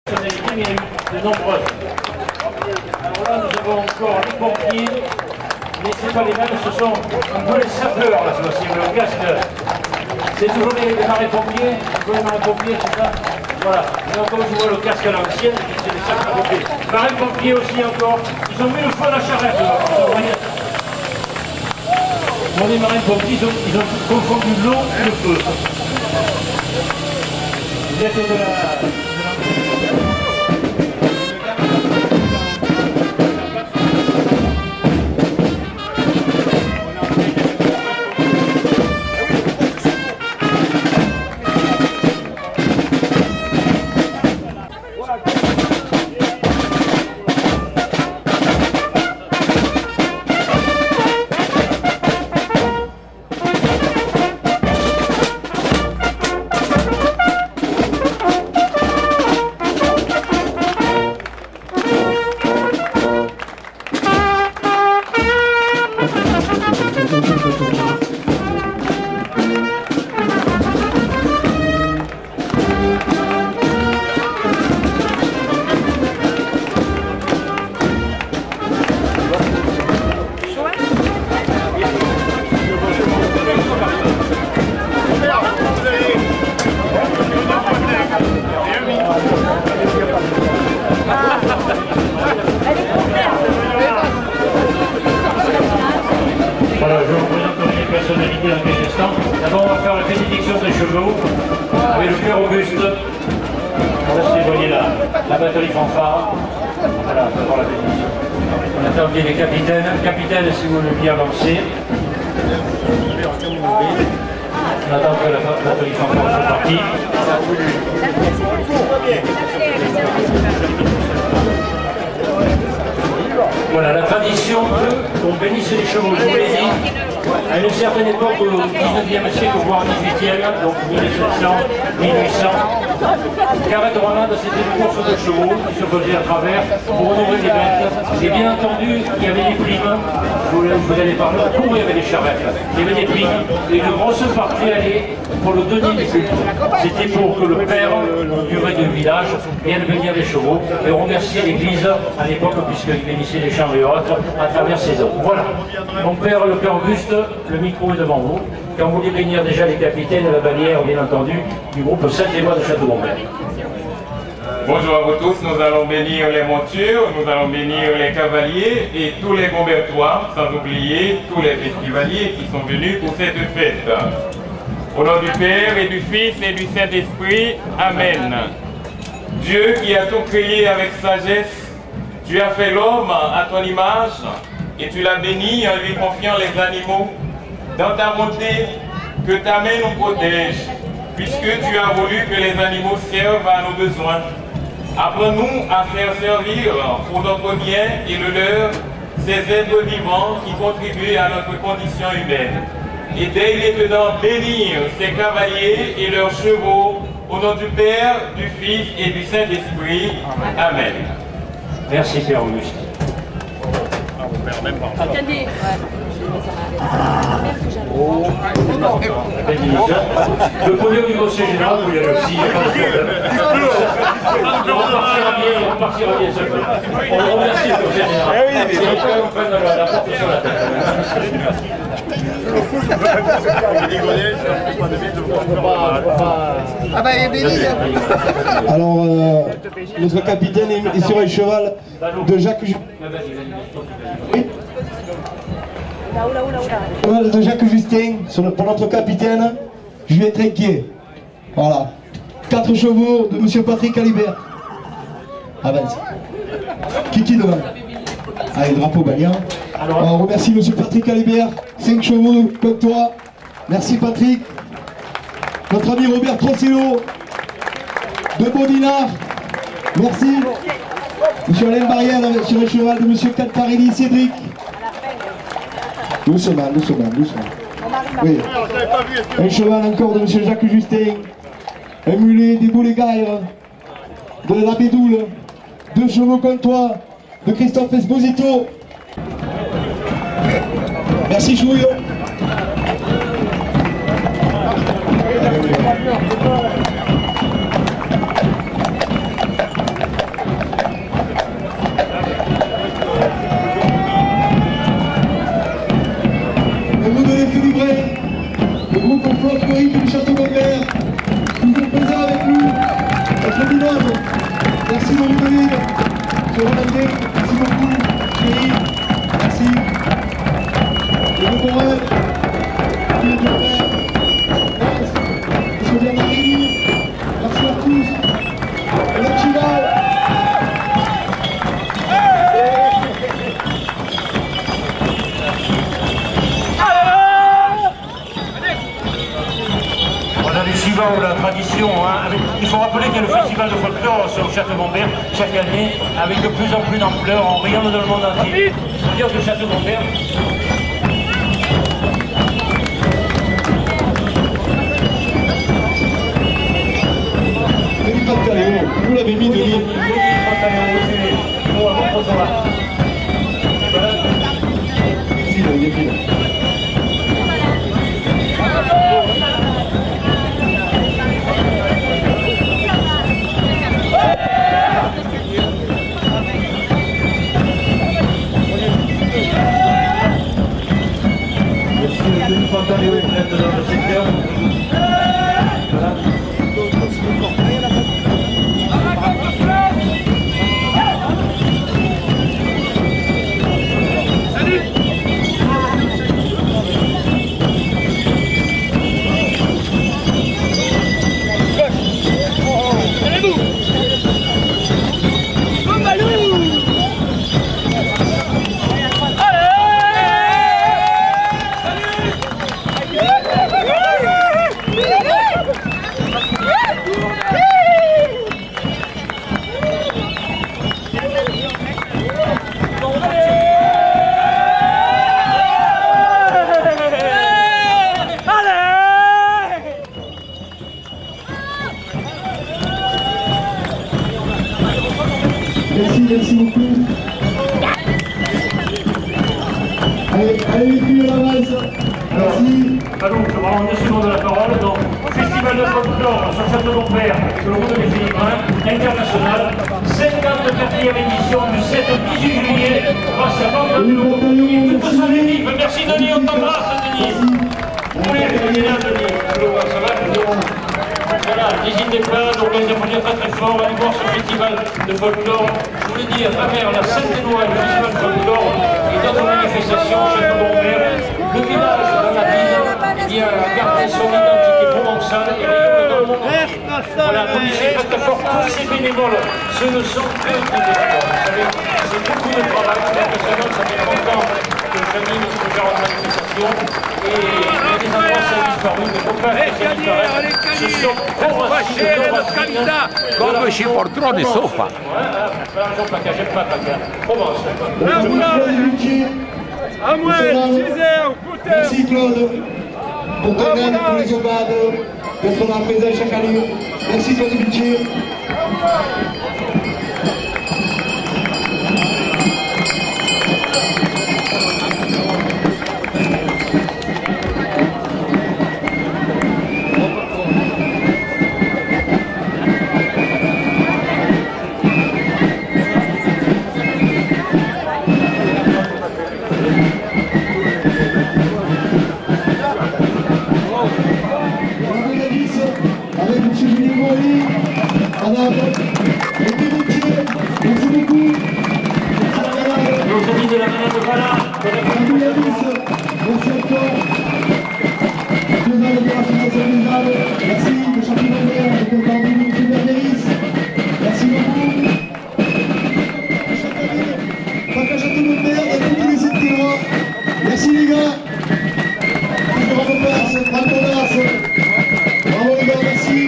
personnalités, mais il y a eu de nombreuses. Alors là, nous avons encore les pompiers, mais ce n'est pas les mêmes, ce sont un peu les sapeurs, là, c'est le casque. C'est toujours les marins-pompiers, c'est ça? Voilà. Et encore, je vois le casque à l'ancienne, c'est les sapeurs-pompiers. Marins-pompiers aussi encore, ils ont mis le feu à la charrette. Bon, les marins-pompiers, ils ont confondu l'eau et le feu. Vous êtes de la... Voilà, je vous présenterai les personnalités dans quelques instants. D'abord, on va faire la bénédiction des chevaux avec le cœur Auguste. Là, c'est, vous voyez, la batterie fanfare. Voilà, on va voir la bénédiction. On attend bien les capitaines. Capitaine, si vous voulez bien avancer. On attend que la batterie fanfare soit partie. Voilà, la tradition qu'on bénisse les chevaux, je vous l'ai dit, à une certaine époque, au 19e siècle, voire 18e, donc 1700, 1800, carrette romande, c'était une course de chevaux qui se faisait à travers pour honorer les bêtes. Et bien entendu, il y avait des primes, vous allez parler, pour il y avait des charrettes, il y avait des primes, et une grosse partie allait pour le denier du culte. C'était pour que le père, le curé du village, vienne bénir les chevaux et remercier l'église à l'époque, puisqu'il bénissait les champs et autres à travers ses œuvres. Voilà. Mon père, le père Auguste, le micro est devant vous. Quand vous voulez bénir déjà les capitaines et la bannière, bien entendu, du groupe Saint-Éloy de Château-Gombert. Bonjour à vous tous, nous allons bénir les montures, nous allons bénir les cavaliers et tous les Gombertois, sans oublier tous les festivaliers qui sont venus pour cette fête. Au nom du Père et du Fils et du Saint-Esprit, Amen. Dieu qui a tout créé avec sagesse, tu as fait l'homme à ton image et tu l'as béni en lui confiant les animaux. Dans ta bonté, que ta main nous protège, puisque tu as voulu que les animaux servent à nos besoins. Apprends-nous à faire servir pour notre bien et le leur ces êtres vivants qui contribuent à notre condition humaine. Et dès maintenant bénir ces cavaliers et leurs chevaux, au nom du Père, du Fils et du Saint-Esprit. Amen. Merci Père Auguste. Attendez. Le podium du conseil général, vous y allez aussi. On partira bien seul. On remercie le conseil général. Et on prenne la porte sur la tête. Alors, notre capitaine est sur un cheval de Jacques Justin, pour notre capitaine, Julien Trinquier. Voilà. 4 chevaux de monsieur Patrick Alibert. Avance. Qui devant? Allez, drapeau gagnant. On remercie monsieur Patrick Alibert. 5 chevaux comme toi. Merci Patrick. Notre ami Robert Trocillo de Bodinard. Merci. Monsieur Alain Barrière sur le cheval de monsieur Cantarelli Cédric. Doucement. Oui. Un cheval encore de monsieur Jacques Justin. Un mulet des Boulégaires. De la Bédoule. 2 chevaux comme toi. De Christophe Esposito. Merci Chouillot. Merci mon David. Sur Rolandais, merci beaucoup. Thierry, merci. Et le Borel, tous les deux frères. Monsieur Bernardini, merci à tous. Et le Chival. Ou la tradition, hein, il faut rappeler qu'il y a le festival de folklore sur le Château Gombert chaque année avec de plus en plus d'ampleur, on rayonne dans le monde entier. C'est-à-dire que le Château Gombert. Denis Pantaleo, vous l'avez mis Denis. Denis Pantaleo, on va voir pour ça. Ici, là, il est pris là. Denis Pantaleo est prête dans le secteur. Voilà. Merci beaucoup. Allez les filles à la valse. Merci. Allons, je vais rendre 2 secondes de la parole. Donc, Festival de folklore sur Château Gombert, le groupe des Philippins, international, 54e édition du 7 au 18 juillet, grâce à Pantaleo et toute son équipe. Merci Denis, on t'embrasse Denis. Vous voulez venir là Denis? Ça va? Voilà, n'hésitez pas, donc les applaudissements très très fort, allez voir ce festival de folklore. Je vous l'ai dit, à travers la Sainte-Éloi, le festival de folklore et d'autres manifestations, Château Gombert, le village de la ville, il y a gardé son identité provençale et rayonne dans le monde entier. Voilà, donc c'est très très fort, tous ces bénévoles, ce ne sont que des bénévoles. Vous savez, c'est beaucoup de travail, personnellement, ça fait 30 ans que j'anime ce genre de manifestation et il y a des endroits qui ont disparu, mais faut pas que ça disparaisse. Ce sont Come ci porterò di sofa. À moi, 6 heures, merci Claude. Pour ton aide, pour les obades, d'être là présent chaque année. Merci Claude Bichet. Merci les gars. Bravo les gars, merci.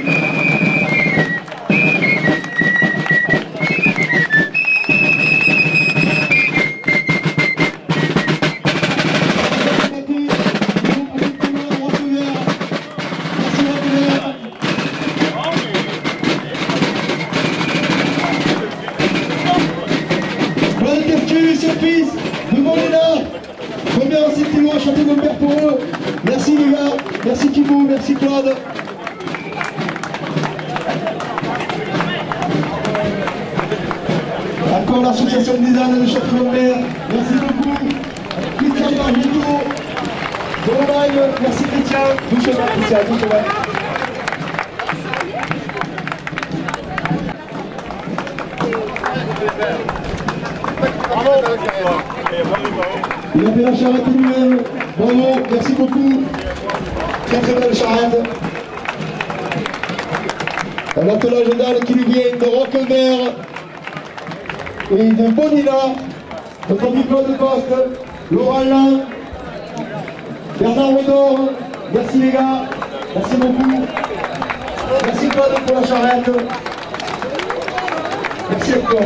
Fils, le monde est là. Première assistez-moi à Château Gombert pour eux. Merci les gars, merci Thibaut, merci Claude. Encore l'association des ânes de Château Gombert, merci beaucoup. Christian Bargito, Doromagne, merci Christian. Doucement Christian, doucement. Il a fait la charrette lui-même. Bravo, merci beaucoup. Très très belle charrette. Un attelage d'âne qui lui vient de Roquevert et de Bonilla, de Claude Coste, Laurent Lang, Bernard Rodor. Merci les gars, merci beaucoup. Merci Claude pour la charrette. Merci encore.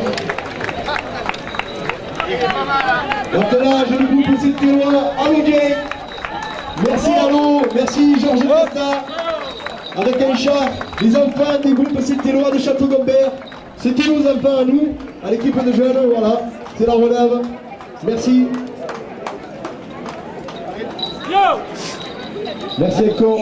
L'attelage du groupe Saint-Éloi, Allo Gay. Merci Allo, merci Georges Costa. Avec un chat, les enfants des groupes Saint-Éloi de Château-Gombert. C'était nos enfants à nous, à l'équipe de jeunes, voilà, c'est la relève. Merci. Merci encore.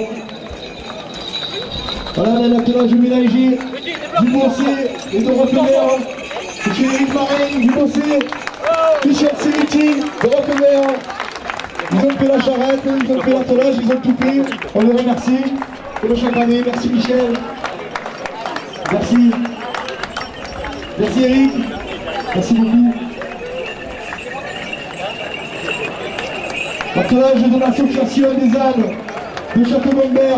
Voilà, on a un attelage du ménager, du Bossé et de Roquevert. C'est Eric Marin, du Bossé. Michel Seriti, de Roquevert. Ils ont fait la charrette, ils ont fait l'attelage, ils ont tout fait. On les remercie. Comme chaque année, merci Michel. Merci. Merci Eric. Merci beaucoup. L'attelage de l'association des ânes de Château-Gombert.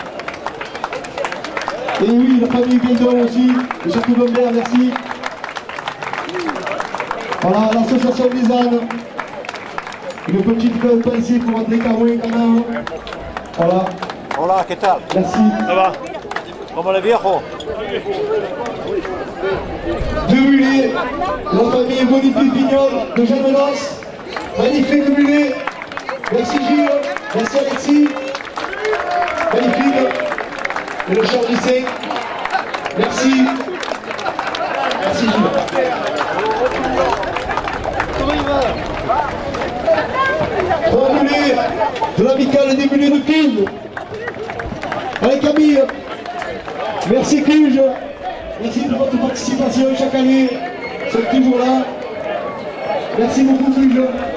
Et oui, la famille Guédon aussi, de Château-Gombert, merci. Voilà, l'association des ânes. Une petite pensée pour André Caroué quand même. Voilà. Hola, ¿qué tal? Merci. Ça va? Como le viejo? De Mulé, la famille Bonifique Pignol de Jeanne-Melos. Magnifique Mulé. Merci Gilles. Merci Alexis. Magnifique. Et le chant du Saint. Merci. Merci Gilles. Trois mulets de l'amicale des mulets de Cluj. Allez Camille. Merci Cluj. Merci de votre participation chaque année. Vous êtes toujours là. Merci beaucoup Cluj.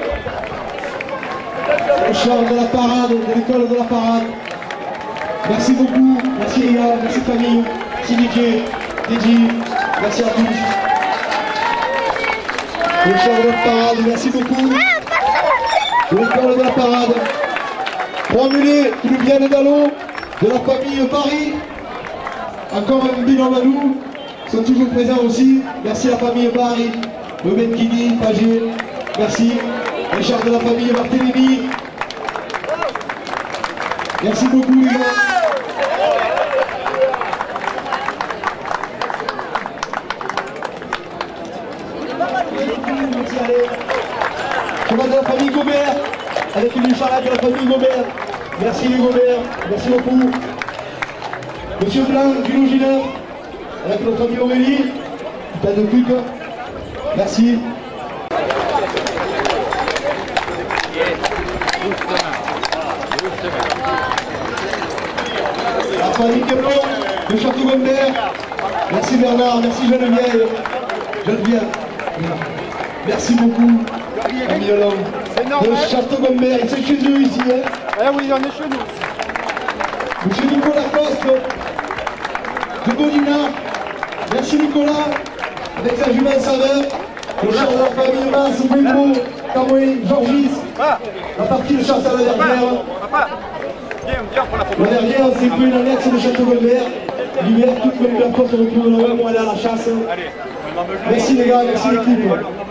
Le chant de la parade, de l'école de la parade. Merci beaucoup. Merci les gars. Merci Camille. Merci Didier. Merci à tous. Le chant de la parade, merci beaucoup. L'école de la parade. Trois mulets qui nous viennent d'Allo, de la famille Paris. Encore un binôme à nous, sont toujours présents aussi. Merci à la famille Paris, le Benguini, Pagé. Merci. Les chars de la famille Barthélémy. Merci beaucoup les gars. Merci, allez. Chemin de la famille Gobert, avec une charrette de la famille Gobert. Merci les Gobert, merci beaucoup. Monsieur Blanc, du Loginer, avec notre ami Aurélie, plein de trucs. Merci. La famille Keblo, de Château-Gombert. Merci Bernard, merci Geneviève. Merci beaucoup. Ami Hollande. De Château-Gombert, c'est chez eux ici. Hein. Eh oui, on est chez nous. Monsieur Nicolas Coste, de Bonina. Merci Nicolas, avec sa jument saveur. Le char de la famille Mas, Wimbo, Kamoué, Georgis. La partie de chasse à la dernière. Viens pour la photo. La dernière, c'est une annexe de Château-Gombert. L'hiver, toute Gombert Coste se retrouve là pour aller à la chasse. Merci les gars, merci l'équipe.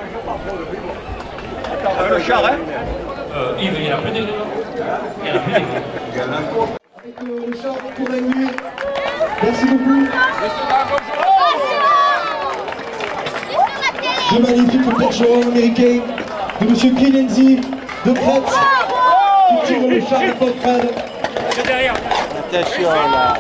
Le char, hein? Yves, il y en a plus des deux. Il y en a plus des deux. Avec le char pour la nuit. Merci beaucoup. De magnifiques percherons américains de M. Kinenzi de Crête qui tire le char de Paul-Fred. Attention là.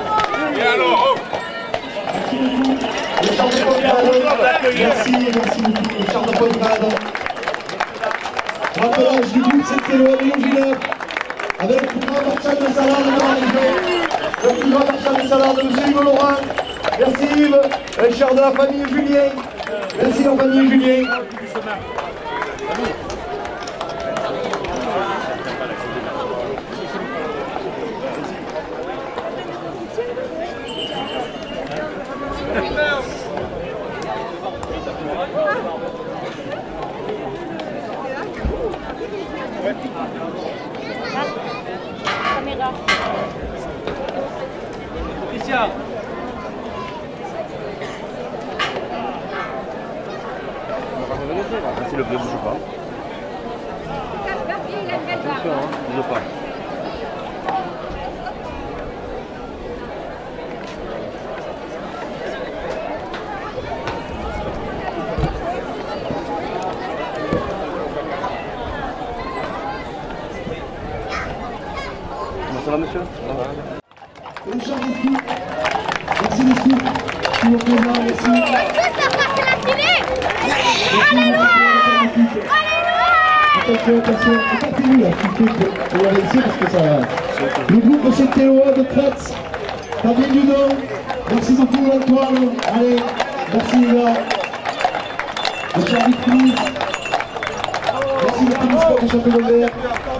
Le char de Paul-Fred. Merci beaucoup. Le char de Paul-Fred. Rappelage du groupe Saint-Éloi de Longileur avec le plus grand marchand de salade de la région. Le plus grand marchand de salade, M. Yves Laurent. Merci Yves. Le char de la famille Julien. Merci la famille Julien. Christian. Si le bleu bouge pas. Attention, hein, bouge pas. Comment ça va, monsieur? Bonjour les filles. Merci les filles. Tout le monde, merci. Attention, attention, écartez-vous là, on va laisser parce que ça... Le groupe de Saint-Éloi de Kratz, Fabien Dudon, merci beaucoup Antoine, allez, merci les gars. Le Charlie Cruz, merci le tennis de champion de verre.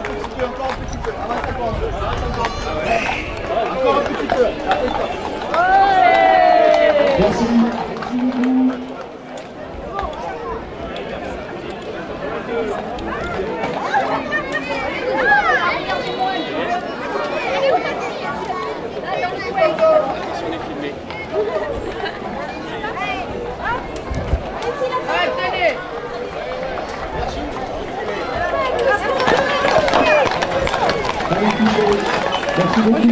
Encore un petit peu. Merci. Merci beaucoup,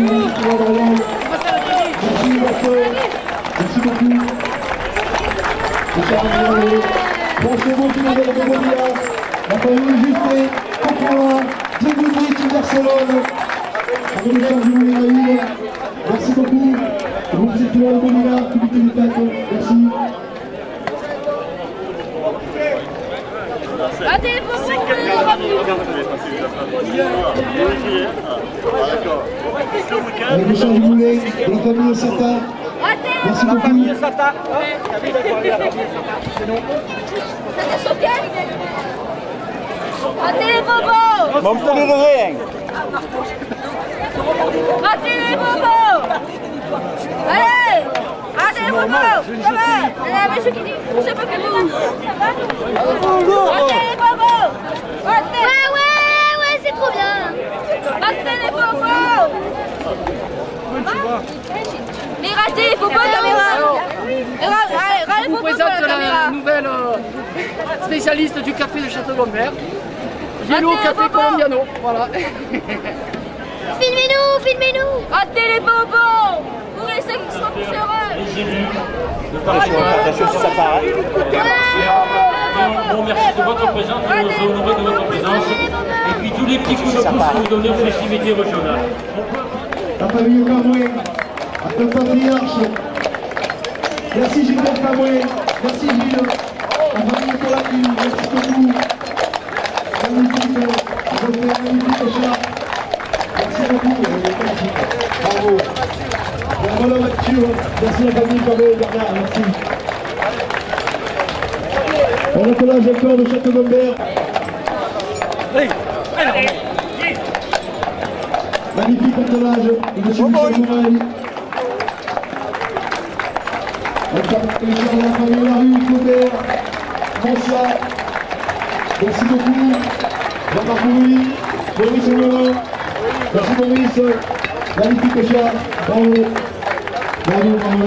merci merci beaucoup. Franchement, tout le monde est de la famille Justé, Cocoa, Diego de Barcelone, avec le charge de Moulin. Merci beaucoup. Groupe Saint-Éloi de Bolivia, public du Taco, merci. Avec le charge de Moulin, de la famille Sata. Merci beaucoup. Ratez les bobos! Bon, vous ne rien. Ratez les bobos! Allez! Ratez les bobos! Ça va? Allez, monsieur qui dit, on sait pas que vous, ça va? Ratez les bobos! Ratez! Ouais, c'est trop bien! Ratez les bobos! Mais ratez les bobos, caméra! Je vous présente la nouvelle spécialiste du café de Château-Gombert, Yellow Café Colombiano. Voilà. Filmez-nous! Ratez les bonbons! Pour les ceux qui sont plus heureux! Les élus, Attention si ça part. bon, merci de votre présence, nous nous honorons de votre présence. Et puis tous les petits coups de pouce que vous donnez aux festivités régionales. La famille Camoué, à ton patriarche. Merci Gilbert Camoué, merci Gilles. La famille Colacine, merci beaucoup. Magnifique, magnifique chat. Merci beaucoup, bravo. Bravo la voiture, merci la famille Camoué, Bernard, merci. On attelage encore de Château-Gombert. Magnifique attelage de M. Michel Mourel. Les gens de la famille Larue, Claubert, François. Merci beaucoup. Jean-Marc Moury, Maurice Morin. Merci Maurice. Magnifique chat. Bravo. Bravo, bravo.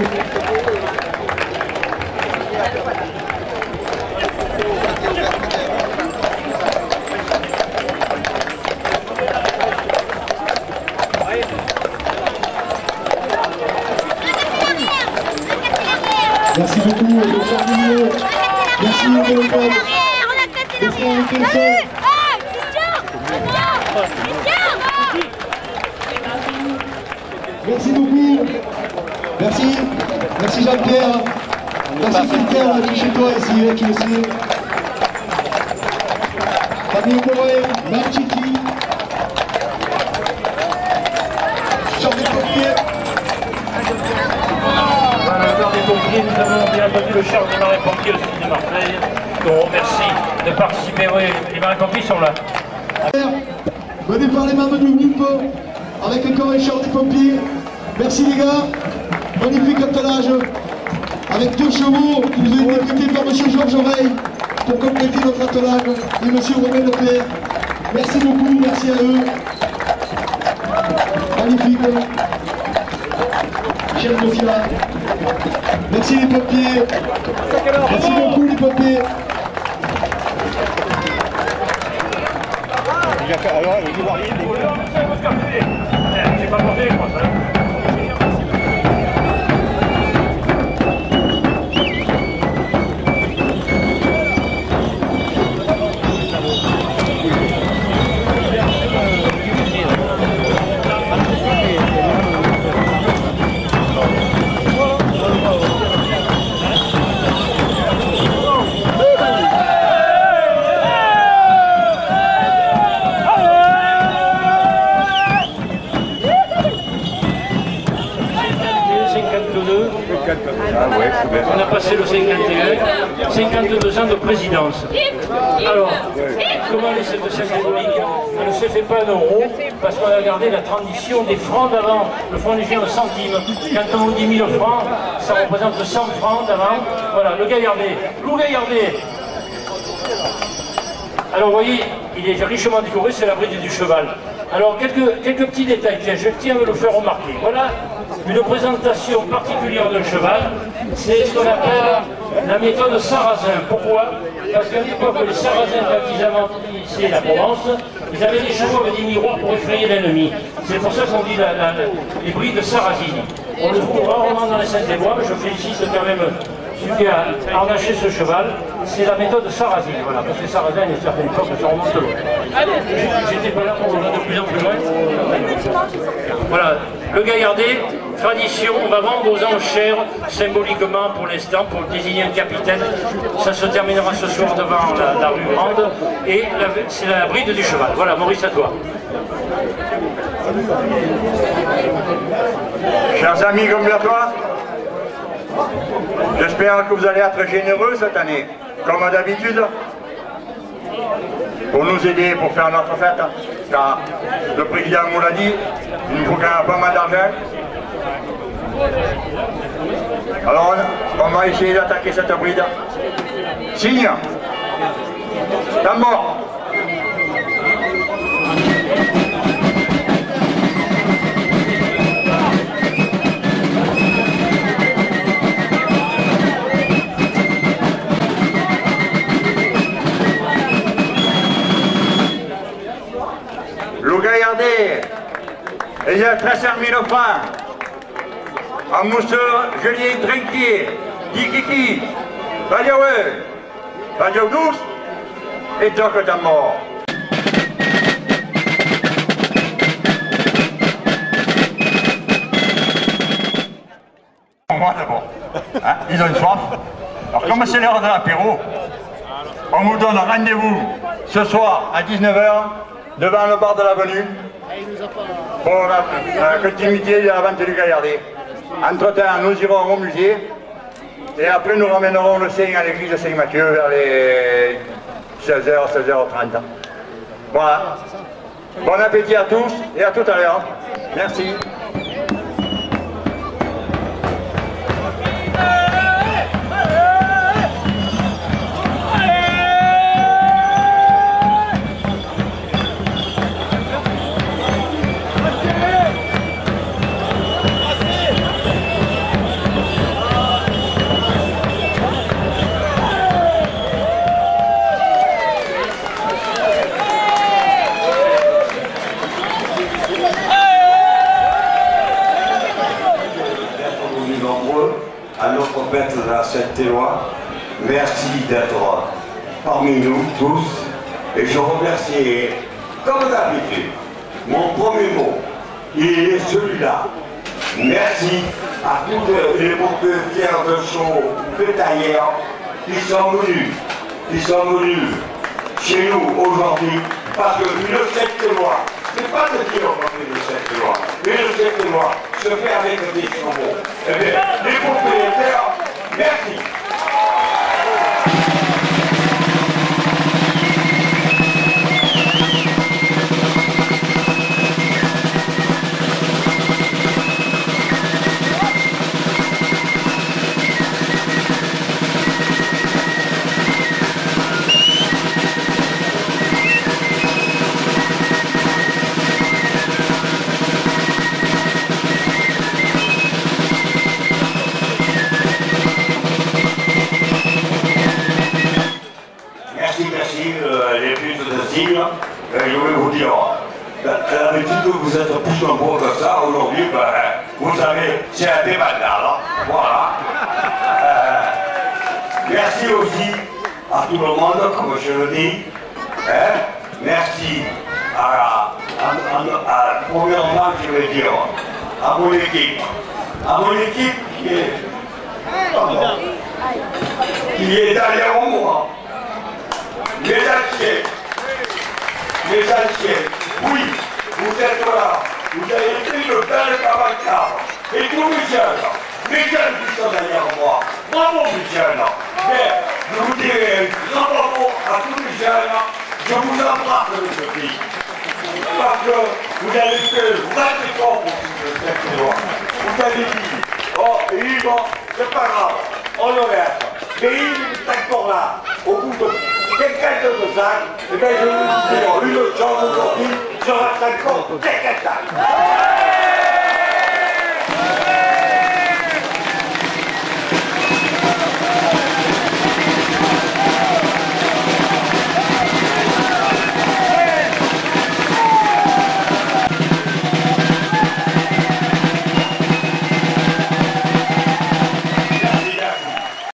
Merci beaucoup, le Charbonnier. Merci, Léopold. Merci beaucoup. Merci. Merci Jean-Pierre. Merci Filter, on a dit chez toi ici, tu le sais. Fabien Coré, Marchiki. Chant des pompiers. Voilà, l'heure des pompiers, nous avons bien entendu le chant des marins-pompiers aussi de Marseille. On remercie de participer. Oui, les marins-pompiers sont là. Venez par les membres du groupe avec encore un chant des pompiers. Merci les gars. Magnifique attelage avec 2 chevaux qui nous ont été prêtés par M. Georges Oreille. Bartolone et monsieur Romain Lepère. Merci beaucoup, merci à eux. Magnifique. Chef Mofia. Merci les pompiers. Merci beaucoup les pompiers. Alors, le Ivoirien, j'ai pas porté, je pense. On a passé le 51, 52 ans de présidence. Alors, comment laisser de cette symbolique? Elle ne se fait pas un euro, parce qu'on a gardé la tradition des francs d'avant. Le franc léger en centimes. Quand on vous dit 1000 francs, ça représente 100 francs d'avant. Voilà, le gaillardet. Loup gaillardet. Alors, vous voyez, il est richement décoré, c'est la bride du cheval. Alors, quelques petits détails, je tiens à vous le faire remarquer. Voilà une présentation particulière d'un cheval, c'est ce qu'on appelle la méthode sarrasin. Pourquoi? Parce qu'à l'époque, les sarrasins, quand ils avançaient la Provence, ils avaient des chevaux avec des miroirs pour effrayer l'ennemi. C'est pour ça qu'on dit les brides sarrasines. On le trouve rarement dans les Saintes-des-Bois, mais je félicite quand même celui qui a harnaché ce cheval. C'est la méthode sarrasine, voilà, parce que les sarrasins, à une certaine époque, ça remonte loin. J'étais pas là pour on va de plus en plus loin. Voilà, le gaillardet, tradition, on va vendre aux enchères, symboliquement pour l'instant, pour désigner un capitaine. Ça se terminera ce soir devant la rue Grande, et c'est la bride du cheval. Voilà, Maurice, à toi. Chers amis commerçants, j'espère que vous allez être généreux cette année, comme d'habitude, pour nous aider pour faire notre fête, car le président nous l'a dit, il nous faut quand même pas mal d'argent. Alors on va essayer d'attaquer cette bride. Signe, tambour. Le gaillardet, il y a 13 000 francs. En mousseur, Julien Trinquier, Dikiki, Valioeux, Valio douce et Doc d'Amor. Moi d'abord, hein, ils ont une soif. Alors comme c'est l'heure de l'apéro, on vous donne rendez-vous ce soir à 19 h devant le bar de l'avenue pour la continuité de la vente du gaillardet. Entre-temps, nous irons au musée et après nous ramènerons le Saint à l'église de Saint-Mathieu vers les 16h, 16h30. Voilà. Bon appétit à tous et à tout à l'heure. Merci. À notre fête de la Sainte-Éloi, merci d'être parmi nous tous et je remercie, comme d'habitude, mon premier mot, il est celui-là. Merci à tous les propriétaires de show bétaillères qui sont venus chez nous aujourd'hui parce que une Sainte-Éloi, c'est pas de dire qu'on fait une Sainte-Éloi, une Sainte-Éloi se fait avec des chevaux. Eh bien, les propriétaires, merci. les plus de signes, je vais vous dire, d'habitude vous êtes plus nombreux que ça, aujourd'hui, vous savez, c'est un débattant, voilà. Merci aussi à tout le monde, comme je le dis. Merci premièrement, je vais dire, à mon équipe. À mon équipe qui est derrière moi. Mes anciens, oui, vous êtes là. Vous avez fait le bel cavalcade. Et tous mes jeunes qui sont derrière moi. Bravo mes jeunes. Mais je vous dirai un grand bravo à tous les jeunes. Je vous embrasse de ce pays. Parce que vous avez fait le vrai effort pour cette loi. Vous avez dit, oh, Yves, c'est pas grave, on le laisse. Mais il est encore là, au bout de quelques de sacs, et bien je vous dis, une chose aujourd'hui, je reste encore quelques sacs.